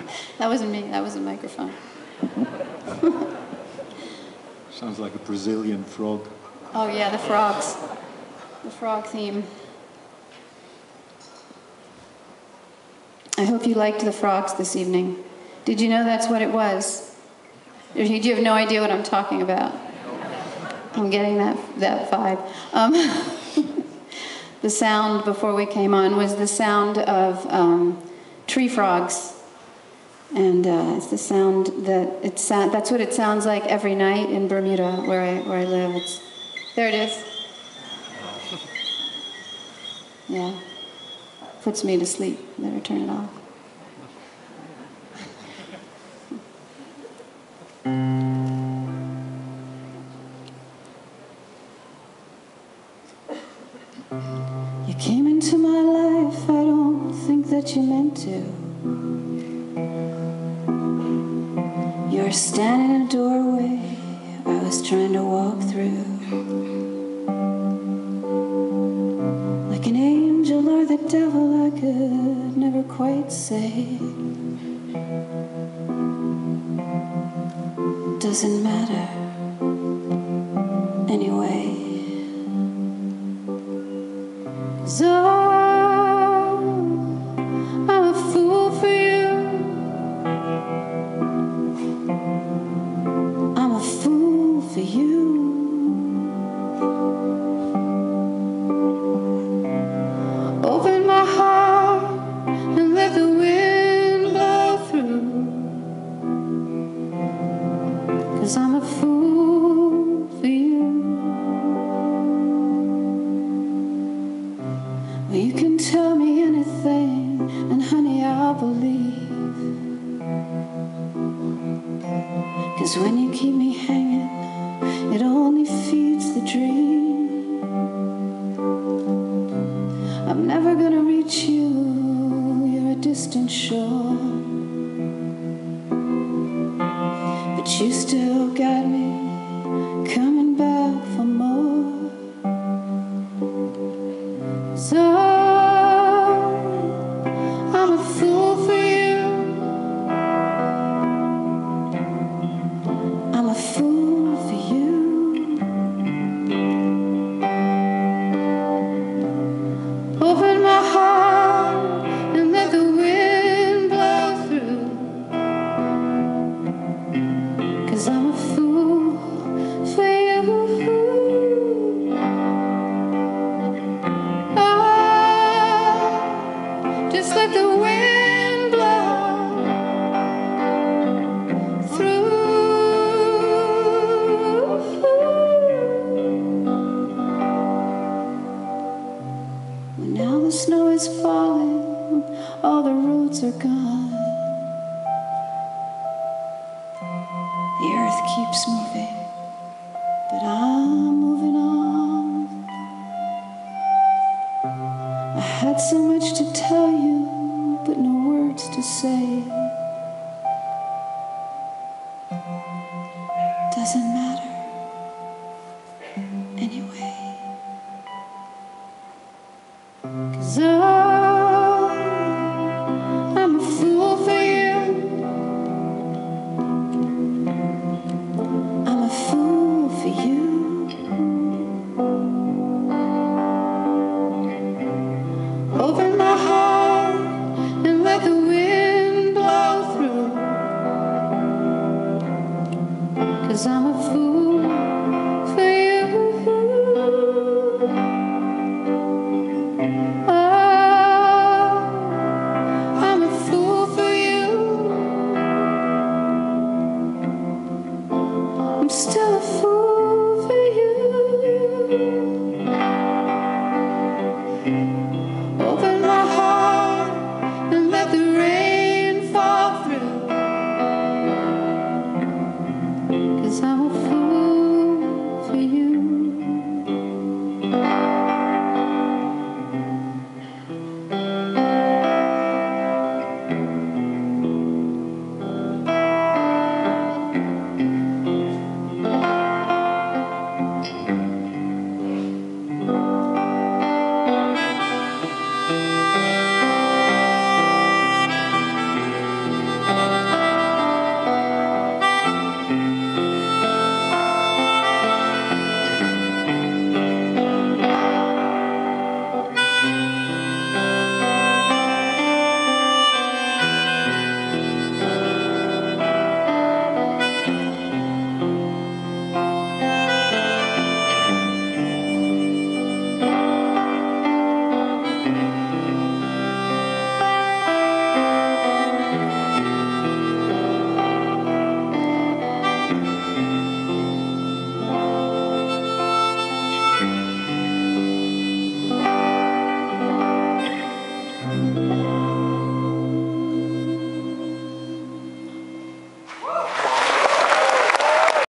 That wasn't me, that was a microphone. Sounds like a Brazilian frog. Oh yeah, the frogs. The frog theme. I hope you liked the frogs this evening. Did you know that's what it was? Do you have no idea what I'm talking about? I'm getting that vibe. The sound before we came on was the sound of tree frogs. And it's the sound that's what it sounds like every night in Bermuda, where I live. There it is. Yeah, puts me to sleep. Better turn it off. You came into my life, I don't think that you meant to. You were standing in a doorway I was trying to walk through. Like an angel or the devil, I could never quite say. Doesn't matter anyway. 'Cause I'm a fool for you. I'm a fool for you. Open my heart and let the wind blow through. 'Cause I'm a fool for you. Well, you can tell me anything, and honey, I'll believe. 'Cause when you keep me hanging, it only feeds the dream. I'm never gonna reach you, you're a distant shore. But you still got me coming back for more. So I'm a fool for you. I'm a fool for you. Open my heart and let the wind blow through. 'Cause I'm a fool for you. Just let the wind blow through. Well, now the snow is falling, all the roads are gone. The earth keeps moving, but I'm moving on. I had so much to tell you, but no words to say. Doesn't matter anyway. 'Cause I'm a fool for you. I'm a fool for you. Open my heart and let the wind blow through. 'Cause I'm a fool for you. Oh, I'm a fool for you. I'm still a fool for you.